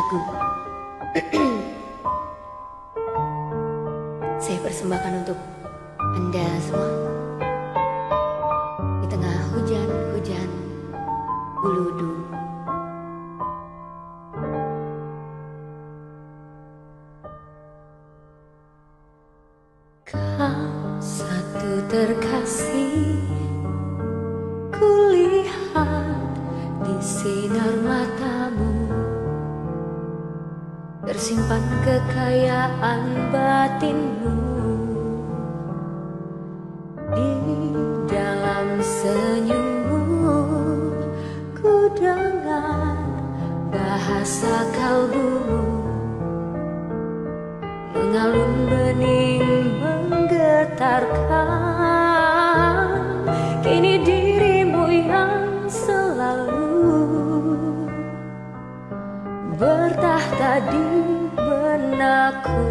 lagu. Saya persembahkan untuk Anda semua di tengah hujan-hujan Uludu. Kau satu terkasih, kulihat di sinar matamu tersimpan kekayaan batinmu. Di dalam senyummu ku dengar bahasa kalbumu, mengalun bening menggetarkan. Kini dirimu yang selalu bertahta di benakku,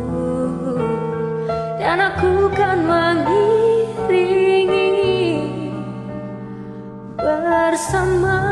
dan aku kan mengiringi bersama